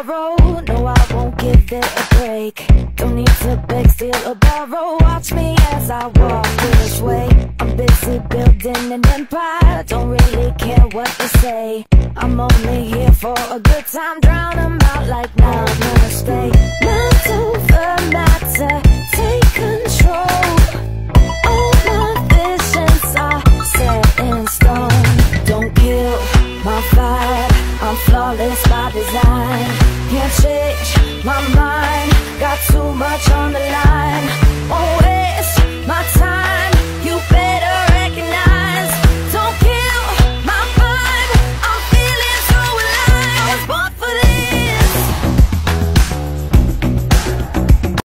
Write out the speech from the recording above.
tomorrow. No, I won't give it a break. Don't need to beg, steal or borrow. Watch me as I walk this way. I'm busy building an empire. Don't really care what you say. I'm only here for a good time. Drown 'em out like now, no mistake. Mind over matter, take control. All my visions are set in stone. Don't kill my vibe, I'm flawless by design. Can't change my mind, got too much on the line.